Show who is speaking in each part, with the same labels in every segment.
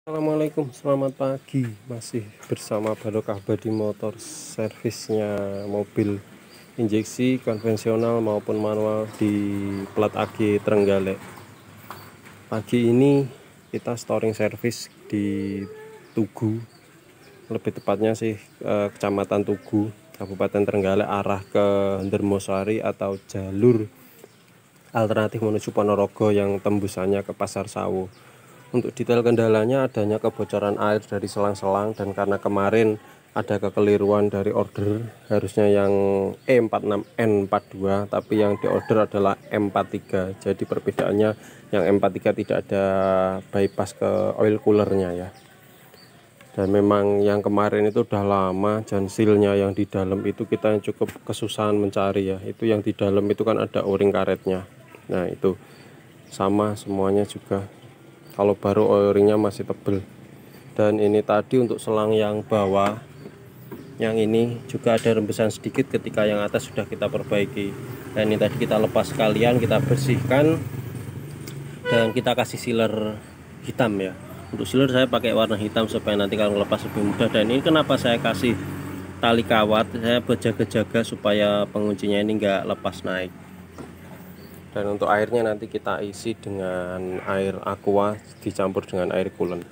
Speaker 1: Assalamualaikum, selamat pagi. Masih bersama Barokah Body Motor, servisnya mobil injeksi konvensional maupun manual di plat AG Trenggalek. Pagi ini kita storing servis di Tugu, lebih tepatnya sih Kecamatan Tugu, Kabupaten Trenggalek, arah ke Ndermosari atau jalur alternatif menuju Ponorogo yang tembusannya ke Pasar Sawo. Untuk detail kendalanya adanya kebocoran air dari selang-selang, dan karena kemarin ada kekeliruan dari order, harusnya yang E46N42 tapi yang diorder adalah M43. Jadi perbedaannya yang M43 tidak ada bypass ke oil coolernya ya. Dan memang yang kemarin itu udah lama, dan sealnya yang di dalam itu kita cukup kesusahan mencari ya. Itu yang di dalam itu kan ada o-ring karetnya. Nah itu sama semuanya juga. Kalau baru o-ringnya masih tebel. Dan ini tadi untuk selang yang bawah, yang ini juga ada rembesan sedikit ketika yang atas sudah kita perbaiki. Dan ini tadi kita lepas sekalian, kita bersihkan, dan kita kasih sealer hitam ya. Untuk sealer saya pakai warna hitam supaya nanti kalau lepas lebih mudah. Dan ini kenapa saya kasih tali kawat, saya berjaga-jaga supaya penguncinya ini enggak lepas naik. Dan untuk airnya nanti kita isi dengan air aqua dicampur dengan air coolant.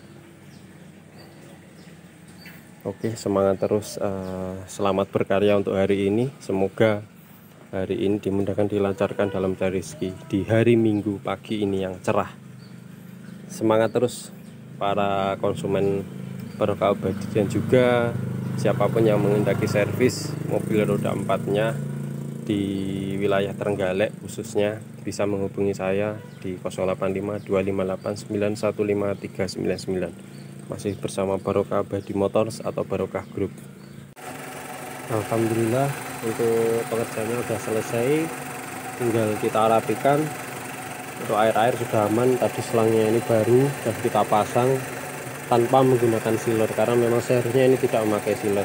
Speaker 1: Oke, semangat terus, selamat berkarya untuk hari ini. Semoga hari ini dimudahkan, dilancarkan dalam cari rezeki di hari Minggu pagi ini yang cerah. Semangat terus para konsumen Barokah Abadi, dan juga siapapun yang mengendaki servis mobil roda 4-nya di wilayah Trenggalek khususnya, bisa menghubungi saya di 085 258 915 399. Masih bersama Barokah Body Motors atau Barokah Group. Alhamdulillah untuk pengerjaannya sudah selesai, tinggal kita rapikan. Untuk air sudah aman, tadi selangnya ini baru dan kita pasang tanpa menggunakan sealer karena memang seharusnya ini tidak memakai sealer.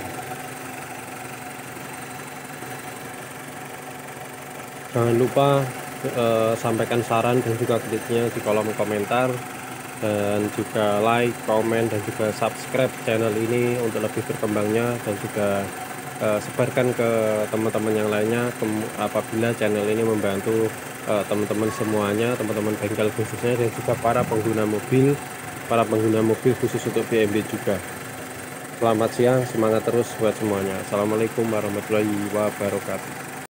Speaker 1: Jangan lupa sampaikan saran dan juga kritiknya di kolom komentar, dan juga like, komen, dan juga subscribe channel ini untuk lebih berkembangnya, dan juga sebarkan ke teman-teman yang lainnya apabila channel ini membantu teman-teman semuanya, teman-teman bengkel khususnya, dan juga para pengguna mobil khusus untuk BMW juga. Selamat siang, semangat terus buat semuanya. Assalamualaikum warahmatullahi wabarakatuh.